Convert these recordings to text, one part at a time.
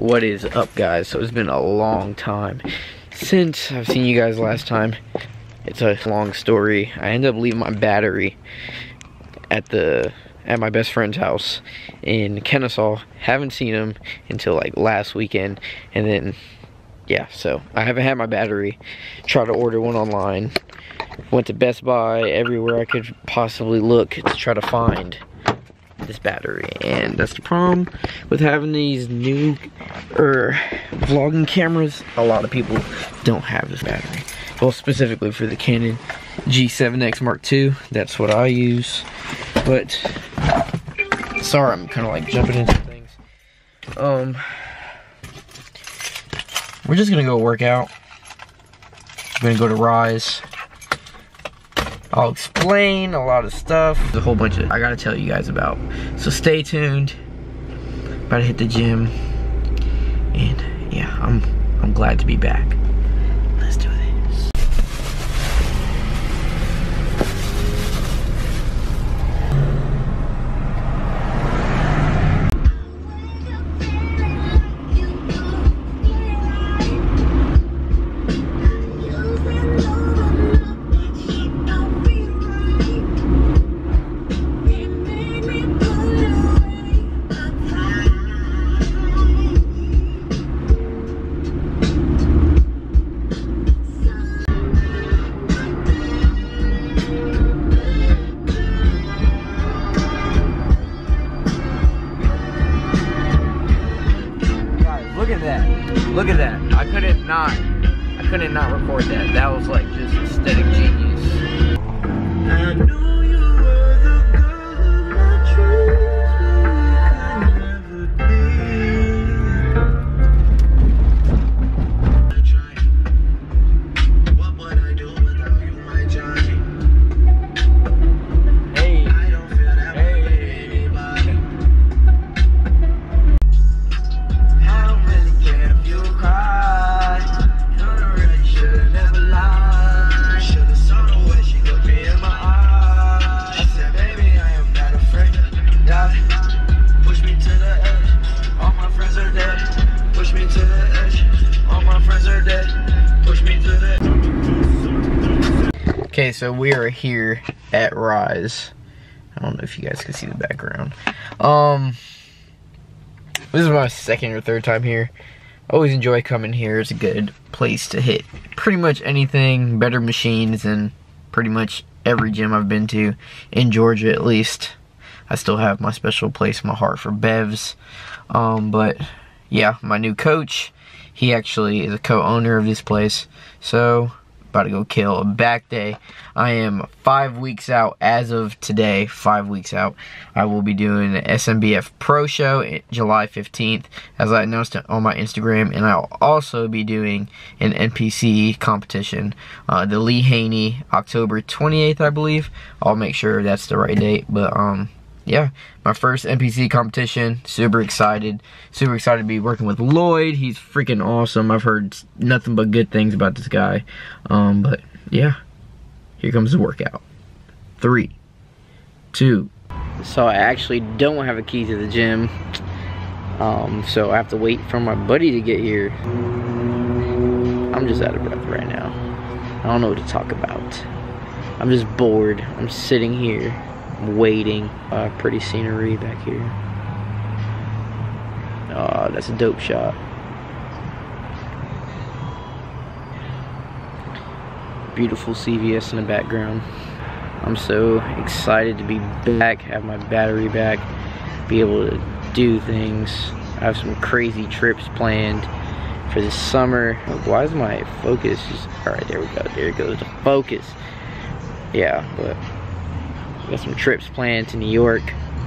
What is up, guys? So it's been a long time since I've seen you guys last time. It's a long story. I ended up leaving my battery at my best friend's house in Kennesaw. Haven't seen him until like last weekend, and then yeah, so I haven't had my battery. Tried to order one online. Went to Best Buy, everywhere I could possibly look to try to find this battery, and that's the problem with having these new vlogging cameras. A lot of people don't have this battery. Well, specifically for the Canon G7X Mark II, that's what I use. But sorry, I'm kind of like jumping into things. We're just gonna go work out. We're gonna go to Rise. I'll explain a lot of stuff. There's a whole bunch of I gotta tell you guys about. So stay tuned. About to hit the gym. And yeah, I'm glad to be back. Let's do this. Look at that. I couldn't not record that. That was like just aesthetic genius. I knew you were the girl of my dreams, but we could never be. What would I do without you, my Johnny? Hey. I don't feel that way with anybody. Okay, so we are here at Rise. I don't know if you guys can see the background. This is my second or third time here. I always enjoy coming here. It's a good place to hit pretty much anything, better machines than pretty much every gym I've been to, in Georgia at least. I still have my special place in my heart for Bevs. But yeah, my new coach, he actually is a co-owner of this place. So about to go kill a back day. I am 5 weeks out as of today. 5 weeks out. I will be doing the SNBF Pro show July 15th, as I announced on my Instagram, and I'll also be doing an NPC competition, the Lee Haney, October 28th, I believe. I'll make sure that's the right date, but yeah, my first NPC competition. Super excited to be working with Lloyd. He's freaking awesome. I've heard nothing but good things about this guy. But yeah, here comes the workout. 3, 2. So I actually don't have a key to the gym. So I have to wait for my buddy to get here. I'm just out of breath right now. I don't know what to talk about. I'm just bored. I'm sitting here waiting. Pretty scenery back here. Oh, that's a dope shot. Beautiful CVS in the background. I'm so excited to be back, have my battery back, be able to do things. I have some crazy trips planned for this summer. Why is my focus just, alright, there we go, there goes the focus. Yeah, but got some trips planned to New York,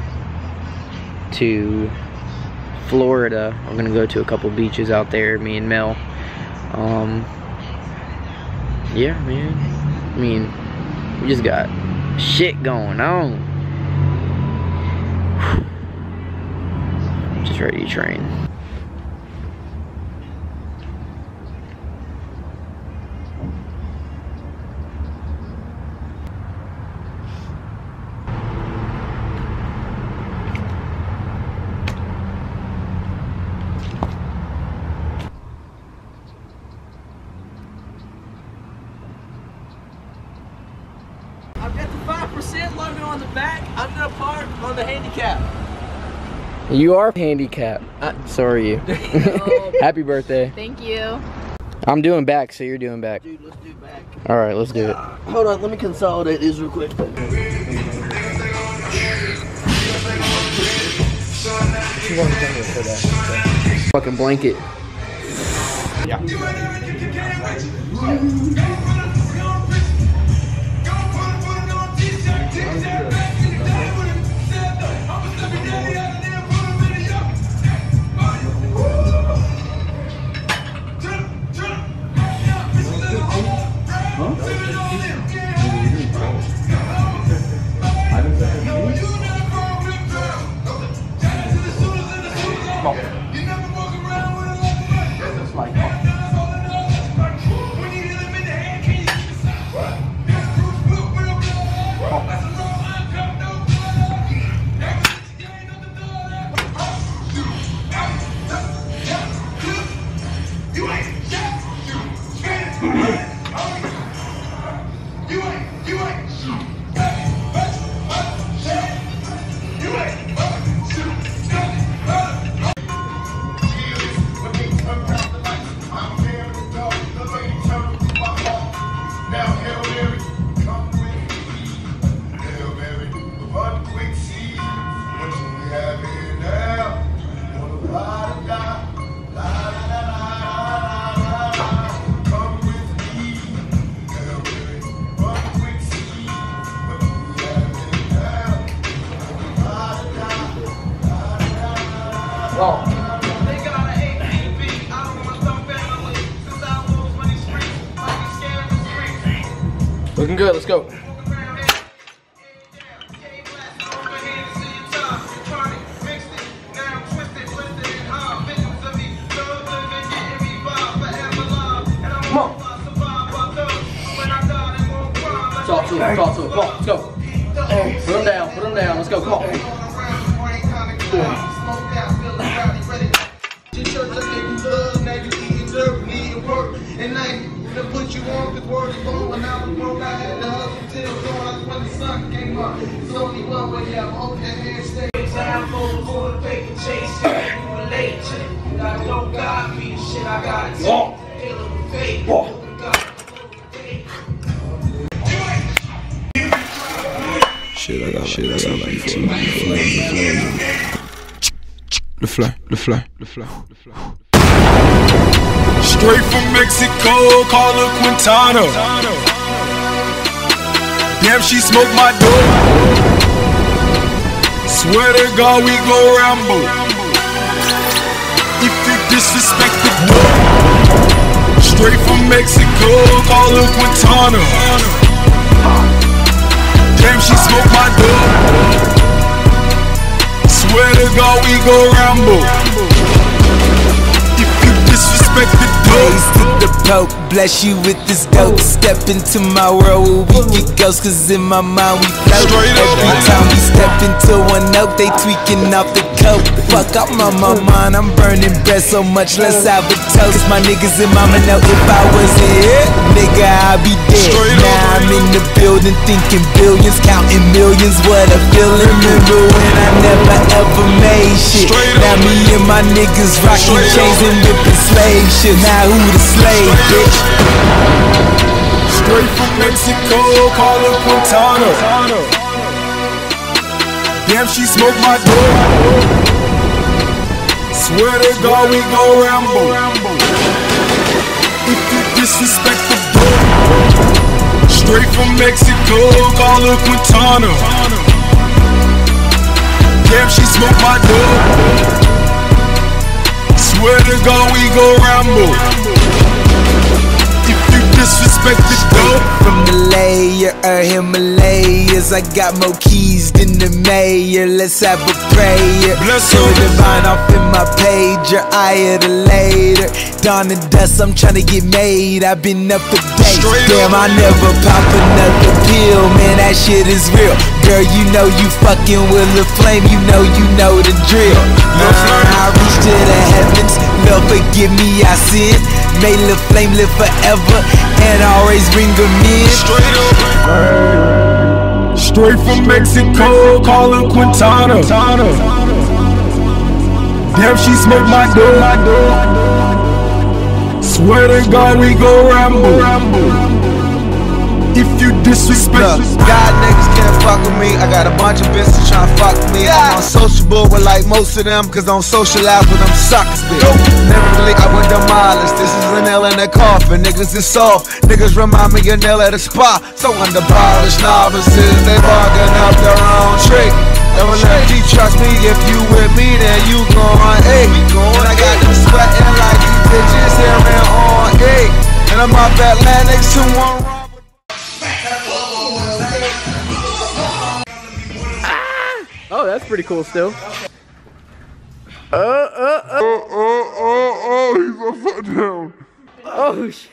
to Florida. I'm gonna go to a couple beaches out there, me and Mel. Yeah, man. I mean, we just got shit going on. I'm just ready to train. on the handicap. You are handicapped. So are you. Happy birthday. Thank you. I'm doing back, so you're doing back. Dude, let's do back. All right, let's do it. Hold on, let me consolidate these real quick. Fucking blanket. Yeah. Looking good, let's go. Talk to him, come on, let's go. Put him down, let's go, come on. Put you on the word is on when I was broke. I had to hustle till dawn when the sun came up. It's only one way up. Hope that hand stays. Time for the paper chase. You relate to it. I don't got me the shit I got. Dealing with fate. Shit, I got like two the fly. Straight from Mexico, call her Quintana. Damn, she smoked my dope. Swear to God, we go Rambo. If you disrespect the dope. Straight from Mexico, call her Quintana. Damn, she smoked my dope. Swear to God, we go Rambo. If you disrespect the dope. Praise to the Pope, bless you with this dope. Step into my world where we get ghosts, cause in my mind we float. Every time we step into one note, they tweaking off the coke. Fuck up my mind, I'm burning bread so much, let's have a toast. My niggas and mama know if I wasn't here, nigga, I'd be dead. Now I'm in the building thinking billions, counting millions, what a feeling. Remember when I never ever made shit. Now me and my niggas rocking chains and whipping slave shit. Now who the slave, bitch? Straight from Mexico, call her Quintana. Damn, she smoked my dope. Swear to God, we go Rambo. If you disrespect the dope. Straight from Mexico, call her Quintana. Damn, she smoked my dope. Swear to God, we go Rambo. If you disrespect the dope. From the layer of Himalayas, I got more keys than the mayor. Let's have a prayer. Bless So her. divine off in my pager, eye of the later. Dawn and dust, I'm tryna get made. I've been up for days. Damn, I never pop another pill, man, that shit is real. Girl, you know you fucking with a flame, you know the drill. I reach to the heavens, Lord forgive me, I sin. May the flame live forever and always bring them in. Straight from Mexico, call her Quintana. Damn, she smoked my dough. Swear to God, we go ramble. If you disrespect, God niggas can't fuck with me. I got a bunch of bitches tryna fuck with me. I'm unsociable, but like most of them, cause don't socialize with them suckers, bitch. Never really, I would demolish. This is a nail in the coffin. Niggas is soft. Niggas remind me of nail at a spa. So underpolished novices, they barking up their own trick. Never let you trust me. If you with me, then you gon' A. And I got them sweating like these bitches here on A. And I'm off Atlantic to one wrong. Oh, that's pretty cool still. he's upside down. Oh, shit.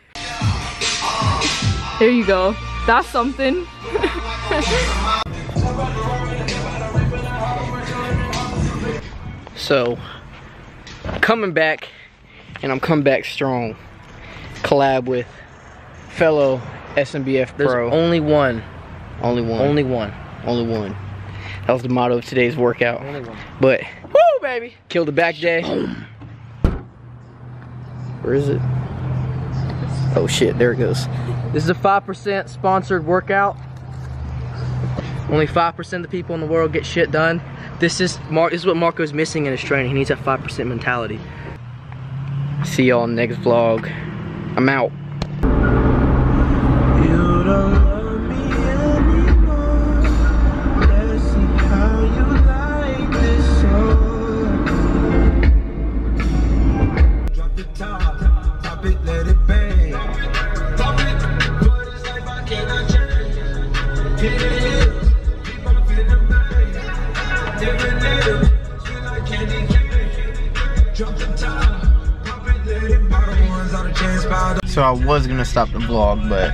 There you go. That's something. So, coming back, and I'm coming back strong. Collab with fellow SNBF Pro. There's only one. Only one. Only one. Only one. That was the motto of today's workout. Only one. But, woo, baby. Killed the back day. Where is it? Oh shit, there it goes. This is a 5% sponsored workout. Only 5% of the people in the world get shit done. This is what Marco's missing in his training. He needs that 5% mentality. See y'all in the next vlog. I'm out. So I was gonna stop the vlog, but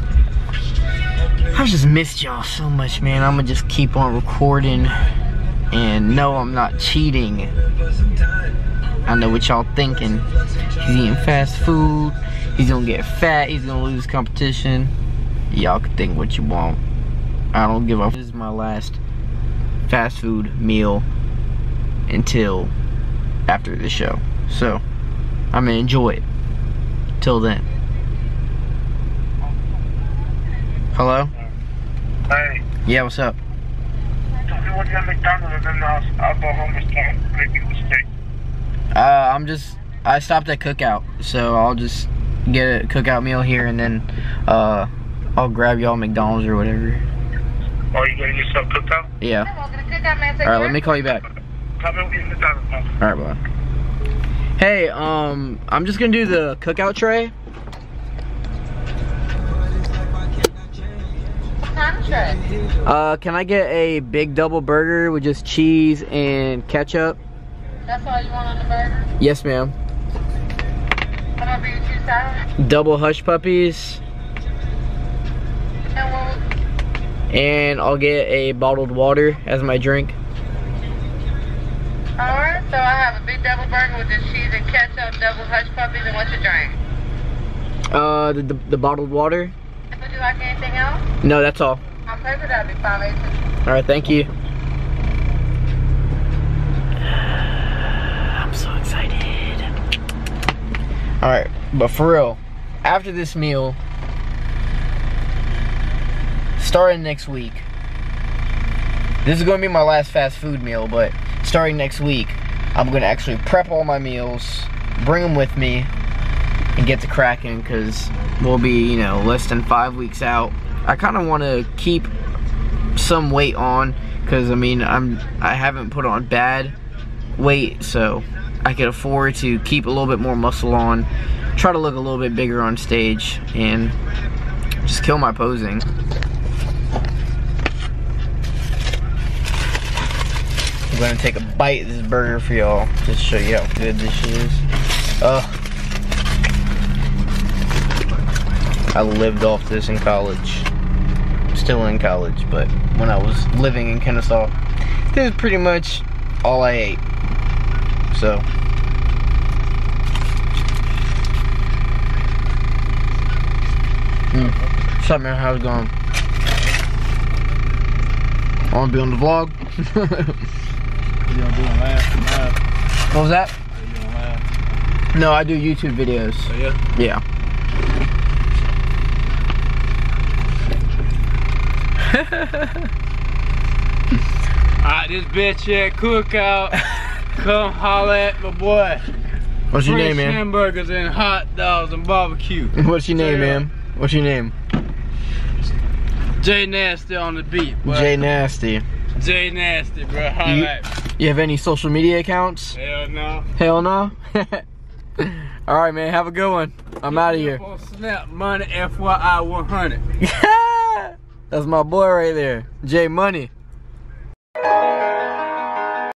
I just missed y'all so much, man. I'm gonna just keep on recording, and no, I'm not cheating. I know what y'all thinking. He's eating fast food, he's gonna get fat, he's gonna lose competition. Y'all can think what you want. I don't give a. This is my last fast food meal until after the show, so I'm gonna enjoy it. Till then. Hello? Hey. Yeah, what's up? Tell me what you at McDonald's and then I'll go home and start making a steak. I stopped at Cookout, so I'll just get a Cookout meal here and then I'll grab y'all McDonald's or whatever. Oh, you getting yourself cooked out? Yeah. Alright, let me call you back. Tell me what you're McDonald's. Alright, bye. Hey, I'm just gonna do the Cookout tray. What kind of tray? Can I get a big double burger with just cheese and ketchup? That's all you want on the burger? Yes, ma'am. How about you choose salad? Double hush puppies. And what? And I'll get a bottled water as my drink. Alright, so I have a big double burger with just cheese and ketchup, double hush puppies, and what's your drink? The bottled water. Would you like anything else? No, that's all. I'll pay for that. It'll be $5.80. Alright, thank you. I'm so excited. Alright, but for real, after this meal, starting next week, this is gonna be my last fast food meal, but starting next week, I'm gonna actually prep all my meals, bring them with me, and get to cracking, because we'll be, you know, less than 5 weeks out. I kind of want to keep some weight on, because I mean, I haven't put on bad weight, so I could afford to keep a little bit more muscle on, try to look a little bit bigger on stage, and just kill my posing. I'm gonna take a bite of this burger for y'all, just to show you how good this shit is. I lived off this in college. Still in college, but when I was living in Kennesaw, this is pretty much all I ate. So, what's up, man? How's it going? I want to be on the vlog. You gonna do a laugh? What was that? You gonna laugh? No, I do YouTube videos. Oh, yeah? Yeah. Alright, this bitch at Cookout. Come holler at my boy. What's your Fresh name, man? hamburgers and hot dogs and barbecue. What's your name, man? What's your name? J Nasty on the beat, boy. J Nasty. J Nasty, bro. Holla at me. You have any social media accounts? Hell no. Hell no. Alright, man. Have a good one. I'm out of here. On Snap Money FYI 100. That's my boy right there. J Money.